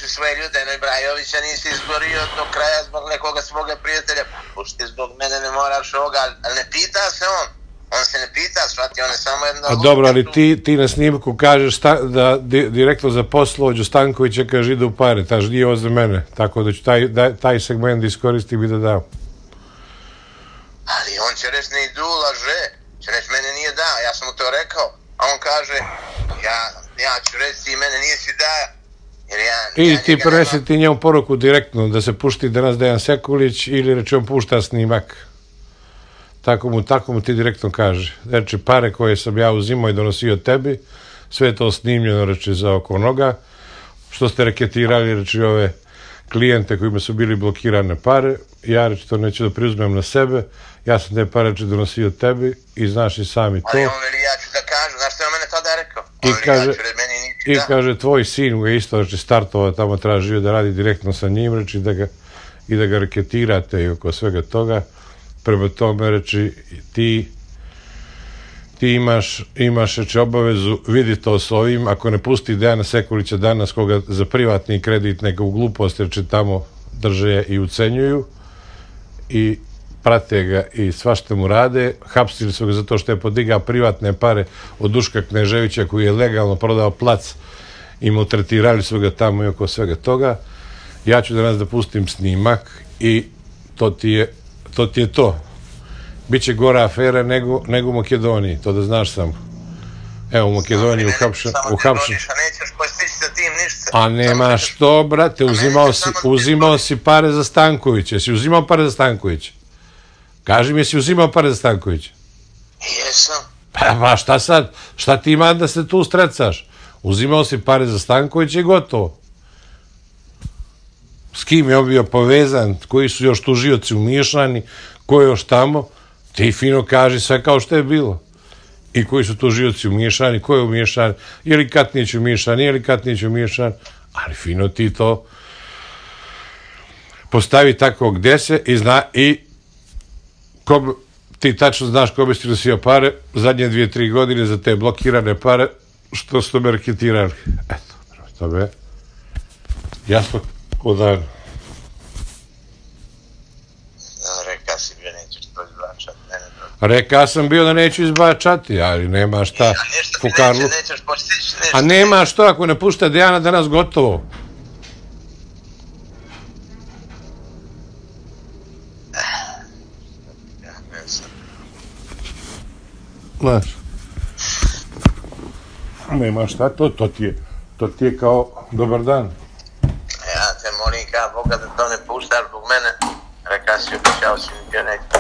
našli svoje ljude, no Ibrajovića nisi izgorio do kraja zbog nekoga svoga prijatelja, pušti zbog mene ne moraš ovoga, ali ne pita se on se ne pita, shvati, on je samo jedna... A dobro, ali ti na snimku kažeš da direktno za poslovođu Stankovića kaže idu pare, taž nije ovo za mene, tako da ću taj segment da iskoristim i da dam. Ali on će reći ne idu, laže, će reći mene nije da, ja sam mu to rekao, a on kaže, ja ću reći ti mene nisi da, jer I ti prenesi ti njemu poruku direktno, da se pušti danas Dejan Sekulić ili reći on pušta snimak. Tako mu ti direktno kaže. Reči, pare koje sam ja uzimao i donosio tebi, sve je to snimljeno, reči, za oko noga, što ste reketirali, reči, ove klijente kojima su bili blokirane pare, ja, reči, to neću da priuzmem na sebe, ja sam te pare, reči, donosio tebi i znaš i sami to. Ali on veli, ja ću da kažem, znaš što je on mene tada rekao? I kaže, tvoj sin je isto, reči, startovao tamo, tražio da radi direktno sa njim, reči, i da ga reketirate i oko svega toga. Prema tome, reči, ti imaš reči, obavezu, vidi to s ovim, ako ne pusti Dejana Sekulića danas, koga za privatni kredit neka u gluposti, reči, tamo drže i ucenjuju i prate ga i svašta mu rade, hapsili su ga zato što je podigao privatne pare od Duška Kneževića koji je legalno prodao plac i maltretirali su ga tamo i oko svega toga. Ja ću danas da pustim snimak i to ti je to. Biće gora afera nego u Makedoniji, to da znaš samo. Evo, u Makedoniji uhapšen. A nema što, brate, uzimao si pare za Stankovića. Jesi uzimao pare za Stankovića? Kaži mi, jesi uzimao pare za Stankovića? Jesam. Pa šta sad? Šta ti ima da se tu strecaš? Uzimao si pare za Stankovića i gotovo. S kim je on bio povezan, koji su još tužioci umiješani, ko je još tamo, ti fino kaži sve kao što je bilo. I koji su tužioci umiješani, ko je umiješan, je li Katnić umiješan, nije li Katnić umiješan, ali fino ti to postavi tako gde se i ti tačno znaš ko bi si nosio pare zadnje 2-3 godine za te blokirane pare što su me reketirali. Eto, to me jasno ko dan. Rekao si bio nećeš to izbačati. Rekao sam bio da neću izbačati, ali nema šta. Nećeš postići nešto. A nema što ako ne pušta Dejana danas gotovo. Znaš, nema šta, to ti je kao dobar dan. Ja te molim kao Boga da to ne puštaš zbog mene, rekao si, običao si mi bio neki.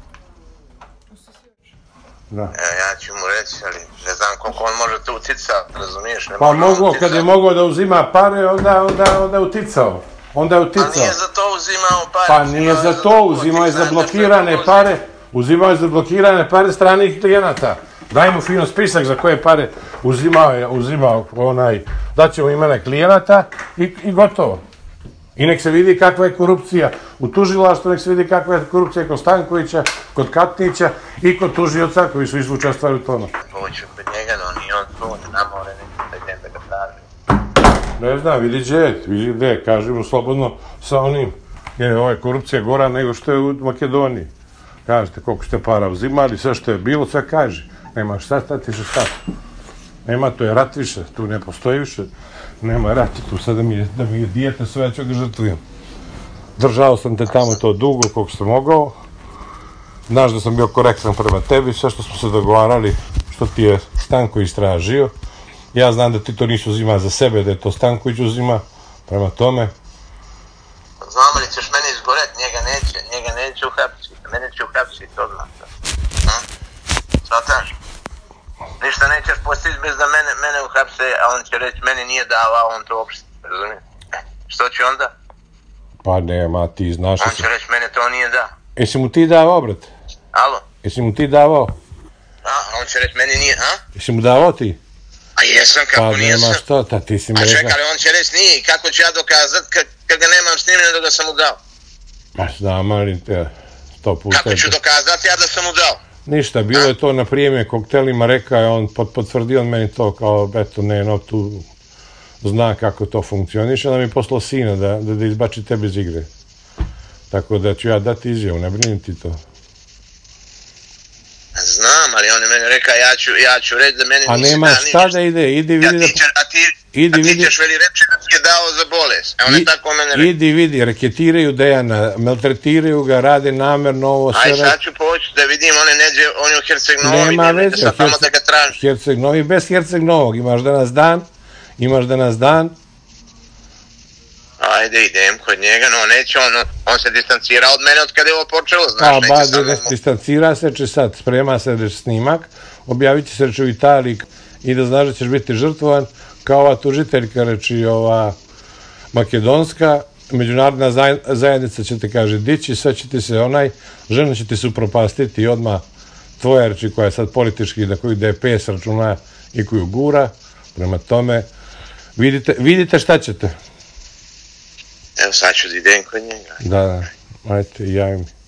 Ja ću mu reći, ali ne znam koliko on može to uticati, razumiješ? Pa kad je mogao da uzima pare, onda je uticao. Pa nije za to uzimao pare. Pa nije za to, uzimao je za blokirane pare. Uzimao je za blokirane pare stranih klijenata. Daj mu fino spisak za koje pare uzimao onaj, daćemo imena klijenata i gotovo. I nek se vidi kakva je korupcija u tužilaštvu, nek se vidi kakva je korupcija kod Stankovića, kod Katnića i kod tužioca koji su isto učestvovali u tome. Poću kod njega, no nije on tu, ne namore nekim da ga traži. Ne znam, vidi gdje, kaži mu slobodno sa onim, jer ova je korupcija gora nego što je u Makedoniji. Kažete koliko ste para uzimali, sve što je bilo, sve kaži. Nema šta ti se šta. Nema, to je rat više, tu ne postoji više. Nema rati tu, sad da mi je dijete, sve ja ću ga žrtvujem. Držao sam te tamo to dugo koliko sam mogao. Znaš da sam bio korektan prema tebi, sve što smo se dogovarali, što ti je Stanković tražio. Ja znam da ti to nisi uzima za sebe, da je to Stanković uzima, prema tome. Znam li ćeš meni izgoret, njega neće uhapsiti, mene će uhapsiti odmah. Svataš? Ništa nećeš postići bez da mene uhapse, a on će reći meni nije davao, on to uopšte, razumije? Što će onda? Pa nema, ti znaš... On će reći mene to nije da. Jesi mu ti davao, brate? Alo? Jesi mu ti davao? On će reći meni nije, a? Jesi mu davao ti? A jesam, kako nijesam. Pa nema što, ti si mi rekao. A čekaj, on će reći nije, kako ću ja dokazat kad ga nemam snimljeno da ga sam mu dao? Pa znam, ali te 100 puta... Kako ću dokazati ja da sam mu dao? Ništa, bilo je to na prijeme koktelima, rekao je on, potvrdio on meni to kao, eto, ne, no tu zna kako to funkcioniše, onda mi je poslao sina da izbači tebe iz igre. Tako da ću ja dati izjavu, ne brini ti to. Znam, ali on je meni rekao, ja ću reći da meni a nisi nema dao šta da ide, idi vidi da... ti ćeš veli reći da ti je dao za bolest. On je tako mene rekao. Idi vidi, reketiraju Dejana, maltretiraju ga, rade namerno ovo sve. Aj sad ću poći da vidim, on je u Herceg Novom. Nema veze, sad tamo da ga traži. Herceg Novi, bez Herceg Novog, imaš danas dan. Ajde, idem kod njega, no neće on se distancira od mene od kada je ovo počelo, znaš, distancira se, če sad sprema se da će snimak, objavit će se reći u Italiji i da znaš da ćeš biti žrtvovan, kao ova tužiteljka, reći ova makedonska, međunarodna zajednica će te, kaže, dići, sve će ti se žena će ti se upropastiti i odmah tvoja, reći, koja je sad politički, na koju DPS računa i koju gura, prema tome, vidite šta ćete. Evo sad ću da idem kod njega. Da, ajte, javim mi.